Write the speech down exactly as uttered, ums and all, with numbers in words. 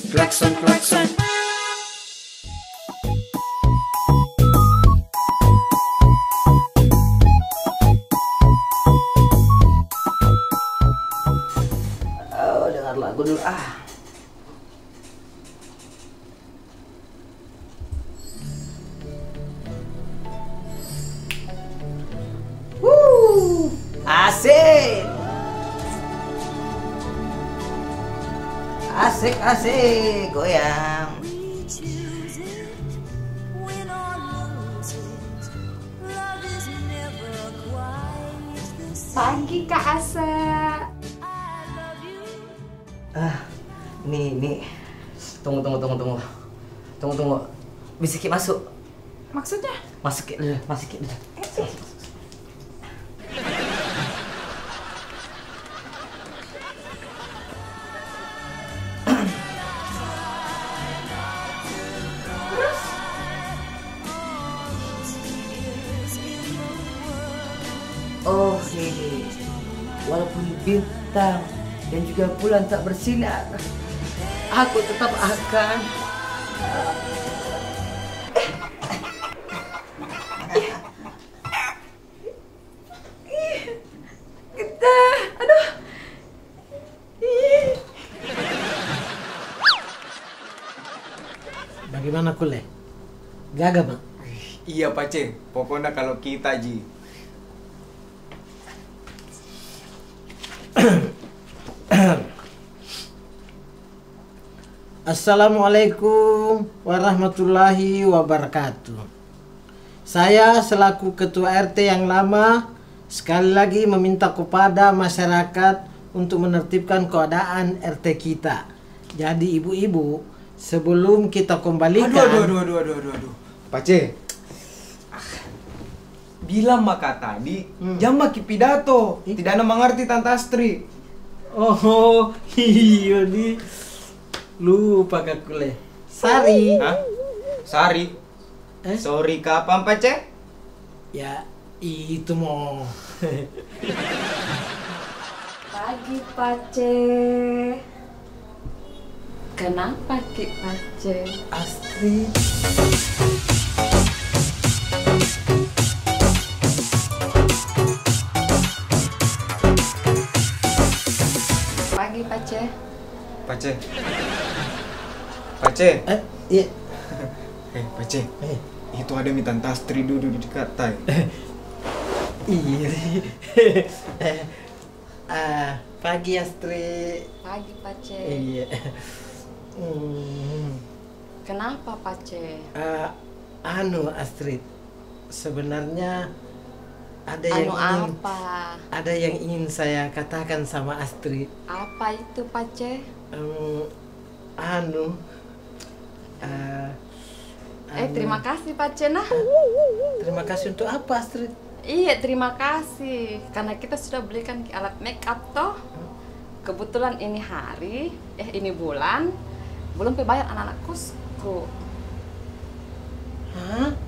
Klakson, klakson. Oh, dengar lagu dulu ah. Wuh, asik. Asik, asik, goyang. Pagi Kak Asa. Ah, nih, nih. Tunggu, tunggu, tunggu, tunggu. Tunggu, tunggu. Bisa Ki masuk. Maksudnya? Masuk Ki dulu, masuk Ki dulu. Oh, ini walaupun bintang dan juga bulan tak bersinar, aku tetap akan Kita, aduh. Bagaimana Kule? Gagal bang? Iya Pak C, pokoknya kalau kita Ji. Assalamualaikum warahmatullahi wabarakatuh. Saya selaku Ketua R T yang lama sekali lagi meminta kepada masyarakat untuk menertibkan keadaan R T kita. Jadi ibu-ibu, sebelum kita kembalikan... Aduh, aduh, aduh, aduh, aduh, aduh. Pak C, ah, bilang maka tadi, Hmm. jam maki pidato, tidak ada mengerti Tante Astri. Oh, iya di lupa Kak Kule. Sari. Hah? Sari? Eh? Sorry kapan Pak C? Ya, itu mau. Pagi Pace. Kenapa Ki Pace? Astrid. Pagi Pace. Pak C. Pak C. Eh, iya. Eh, Pak C. Eh, Itu ada mi Tante Astri duduk di dekat tai. iya. Eh, ah, pagi Astrid. Pagi Pace. Iya. Hmm, Kenapa Pace? ah, anu Astrid. Sebenarnya ada yang Anu ingin apa? ada yang ingin saya katakan sama Astrid. Apa itu Pace? Em, anu. ah, Eh anu. terima kasih Pace nah. Terima kasih untuk apa Astrid? Iya terima kasih karena kita sudah belikan alat make up toh. Kebetulan ini hari, eh ini bulan belum bayar anak-anak kosku. Hah?